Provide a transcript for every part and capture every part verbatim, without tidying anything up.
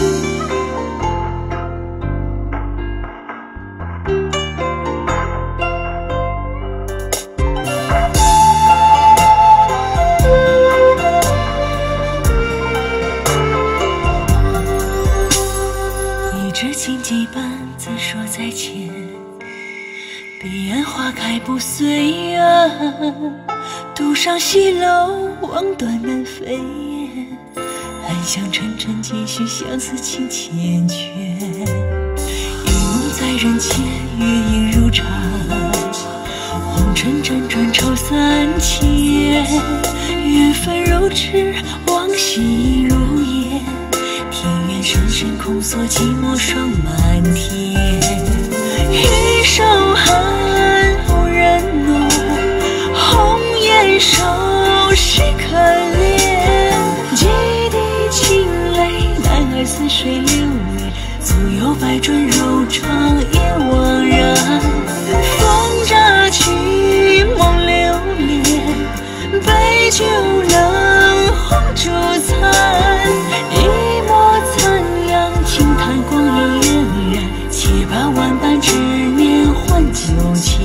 几般自说再见，彼岸花开不随缘，独上西楼望断南飞雁，暗香沉沉继续相思情缱绻。一梦在人间，月影如常，红尘辗转愁三千，缘分如纸，往昔如烟，庭院深深空锁，寂寞霜满天。玉手寒，无人浓，红颜瘦，谁可怜？几滴清泪，男儿似水流年，足有百转柔肠也枉然。风乍起，梦流连，杯酒冷，红烛残，一抹残阳，轻叹光阴荏苒，且把万般执念换酒钱。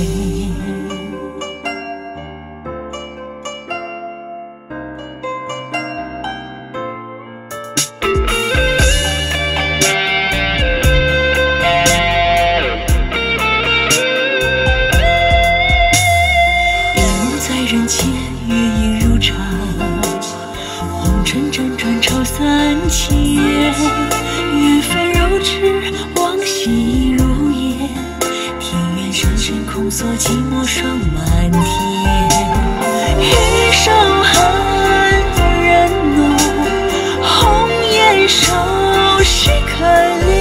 人间月影如常，红尘辗转愁三千，缘分如纸，往昔如烟，庭院深深空锁，寂寞霜满天。玉手寒，无人浓，红颜瘦，谁可怜？